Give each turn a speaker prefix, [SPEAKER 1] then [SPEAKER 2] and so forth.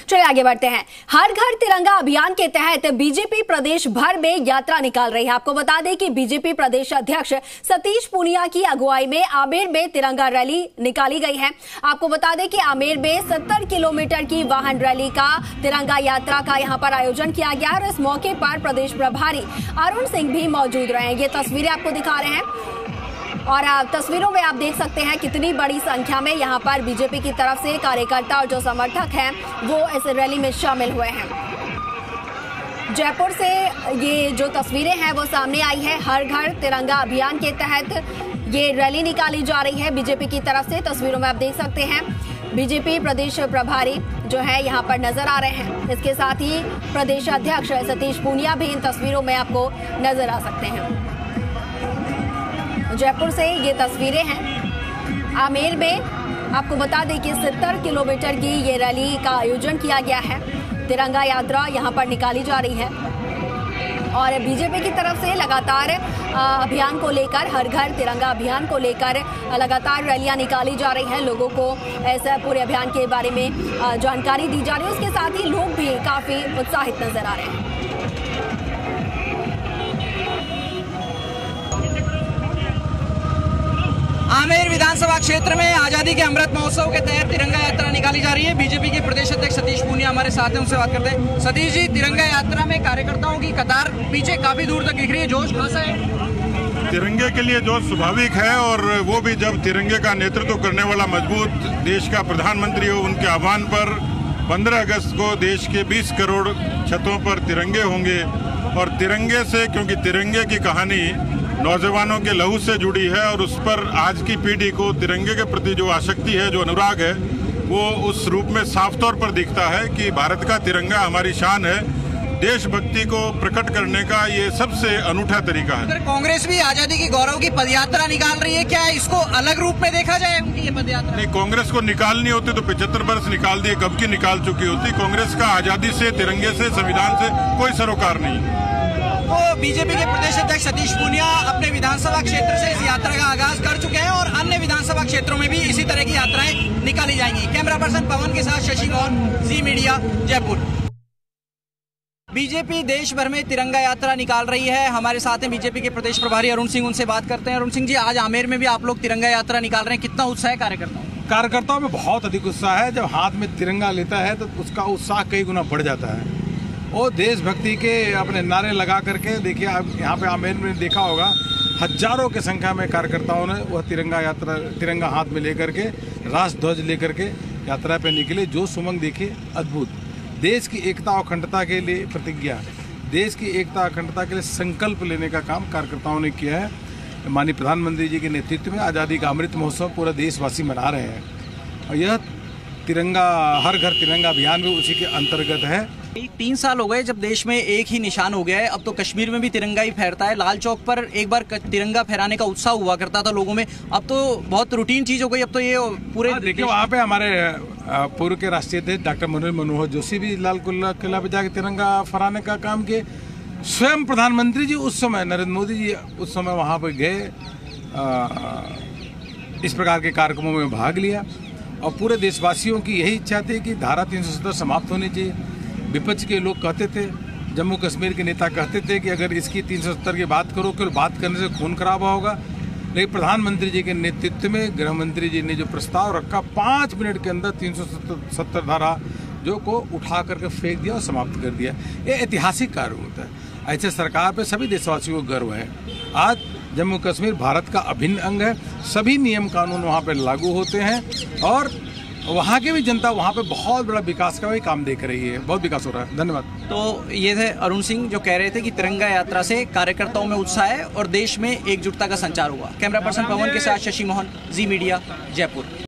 [SPEAKER 1] चलिए आगे बढ़ते हैं। हर घर तिरंगा अभियान के तहत बीजेपी प्रदेश भर में यात्रा निकाल रही है। आपको बता दें कि बीजेपी प्रदेश अध्यक्ष सतीश पूनिया की अगुवाई में आमेर में तिरंगा रैली निकाली गई है। आपको बता दें कि आमेर में 70 किलोमीटर की वाहन रैली का तिरंगा यात्रा का यहां पर आयोजन किया गया और इस मौके पर प्रदेश प्रभारी अरुण सिंह भी मौजूद रहे। ये तस्वीरें आपको दिखा रहे हैं और तस्वीरों में आप देख सकते हैं कितनी बड़ी संख्या में यहां पर बीजेपी की तरफ से कार्यकर्ता और जो समर्थक हैं वो इस रैली में शामिल हुए हैं। जयपुर से ये जो तस्वीरें हैं वो सामने आई है। हर घर तिरंगा अभियान के तहत ये रैली निकाली जा रही है बीजेपी की तरफ से। तस्वीरों में आप देख सकते हैं बीजेपी प्रदेश प्रभारी जो है यहाँ पर नजर आ रहे हैं। इसके साथ ही प्रदेश अध्यक्ष सतीश पूनिया भी इन तस्वीरों में आपको नजर आ सकते हैं। जयपुर से ये तस्वीरें हैं। आमेर में आपको बता दें कि 70 किलोमीटर की ये रैली का आयोजन किया गया है। तिरंगा यात्रा यहां पर निकाली जा रही है और बीजेपी की तरफ से लगातार अभियान को लेकर, हर घर तिरंगा अभियान को लेकर लगातार रैलियां निकाली जा रही हैं। लोगों को ऐसे पूरे अभियान के बारे में जानकारी दी जा रही है। उसके साथ ही लोग भी काफी उत्साहित नजर आ रहे हैं।
[SPEAKER 2] आमेर विधानसभा क्षेत्र में आजादी के अमृत महोत्सव के तहत तिरंगा यात्रा निकाली जा रही है। बीजेपी के प्रदेश अध्यक्ष सतीश पूनिया हमारे साथ हैं, उनसे बात करते हैं। सतीश जी, तिरंगा यात्रा में कार्यकर्ताओं की कतार पीछे काफी दूर तक दिख रही है, जोश खासा है।
[SPEAKER 3] तिरंगे के लिए जोश स्वाभाविक है और वो भी जब तिरंगे का नेतृत्व करने वाला मजबूत देश का प्रधानमंत्री हो। उनके आह्वान पर 15 अगस्त को देश के 20 करोड़ छतों पर तिरंगे होंगे और तिरंगे से, क्योंकि तिरंगे की कहानी नौजवानों के लहू से जुड़ी है और उस पर आज की पीढ़ी को तिरंगे के प्रति जो आसक्ति है, जो अनुराग है, वो उस रूप में साफ तौर पर दिखता है कि भारत का तिरंगा हमारी शान है। देशभक्ति को प्रकट करने का ये सबसे अनूठा तरीका है।
[SPEAKER 2] कांग्रेस भी आजादी की गौरव की पदयात्रा निकाल रही है, क्या इसको अलग रूप में देखा जाए उनकी ये पदयात्रा?
[SPEAKER 3] नहीं, कांग्रेस को निकालनी होती तो 75 वर्ष निकाल दिए, कब की निकाल चुकी होती। कांग्रेस का आजादी से, तिरंगे से, संविधान से कोई सरोकार नहीं।
[SPEAKER 2] तो बीजेपी के प्रदेश अध्यक्ष सतीश पूनिया अपने विधानसभा क्षेत्र से इस यात्रा का आगाज कर चुके हैं और अन्य विधानसभा क्षेत्रों में भी इसी तरह की यात्राएं निकाली जाएंगी। कैमरा पर्सन पवन के साथ शशि मोहन, जी मीडिया, जयपुर। बीजेपी देश भर में तिरंगा यात्रा निकाल रही है। हमारे साथ हैं बीजेपी के प्रदेश प्रभारी अरुण सिंह, उनसे बात करते हैं। अरुण सिंह जी, आज आमेर में भी आप लोग तिरंगा यात्रा निकाल रहे हैं, कितना उत्साह है
[SPEAKER 4] कार्यकर्ताओं में? बहुत अधिक उत्साह है। जब हाथ में तिरंगा लेता है तो उसका उत्साह कई गुना बढ़ जाता है। और देशभक्ति के अपने नारे लगा करके, देखिए आप यहाँ पे आमेर में देखा होगा, हजारों की संख्या में कार्यकर्ताओं ने वह तिरंगा हाथ में लेकर के, राष्ट्र ध्वज लेकर के यात्रा पे निकले। जो सुमंग देखिए, अद्भुत। देश की एकता और अखंडता के लिए प्रतिज्ञा, देश की एकता अखंडता के लिए संकल्प लेने का काम कार्यकर्ताओं ने किया है। माननीय प्रधानमंत्री जी के नेतृत्व में आज़ादी का अमृत महोत्सव पूरा देशवासी मना रहे हैं और यह तिरंगा, हर घर तिरंगा अभियान भी उसी के अंतर्गत है।
[SPEAKER 2] 3 साल हो गए जब देश में एक ही निशान हो गया है। अब तो कश्मीर में भी तिरंगा ही फहरता है। लाल चौक पर एक बार तिरंगा फहराने का उत्साह हुआ करता था लोगों में, अब तो बहुत रूटीन चीज हो गई। अब तो ये पूरे
[SPEAKER 4] देखिए, वहाँ पे हमारे पूर्व के राष्ट्रीय अध्यक्ष डॉक्टर मनोहर जोशी भी लाल किला पे जाकर तिरंगा फहराने का काम किए। स्वयं प्रधानमंत्री जी उस समय, नरेंद्र मोदी जी उस समय वहाँ पर गए, इस प्रकार के कार्यक्रमों में भाग लिया और पूरे देशवासियों की यही इच्छा थी कि धारा 370 समाप्त होनी चाहिए। विपक्ष के लोग कहते थे, जम्मू कश्मीर के नेता कहते थे कि अगर इसकी 370 की बात करो, फिर बात करने से खून खराबा होगा। लेकिन प्रधानमंत्री जी के नेतृत्व में गृह मंत्री जी ने जो प्रस्ताव रखा, 5 मिनट के अंदर 370 धारा जो को उठा करके फेंक दिया और समाप्त कर दिया। ये ऐतिहासिक कार्य होता है। ऐसे सरकार पे सभी देशवासियों को गर्व है। आज जम्मू कश्मीर भारत का अभिन्न अंग है। सभी नियम कानून वहाँ पे लागू होते हैं और वहाँ की भी जनता वहाँ पे बहुत बड़ा विकास का भी काम देख रही है। बहुत विकास हो रहा है। धन्यवाद।
[SPEAKER 2] तो ये थे अरुण सिंह जो कह रहे थे कि तिरंगा यात्रा से कार्यकर्ताओं में उत्साह है और देश में एकजुटता का संचार हुआ। कैमरा पर्सन पवन के साथ शशि मोहन, जी मीडिया, जयपुर।